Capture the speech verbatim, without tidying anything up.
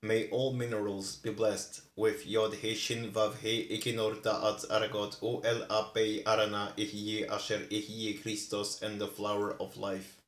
May all minerals be blessed with Yhsvh ikinorta at aragot o el apei arana ihye asher ihye Christos and the flower of life.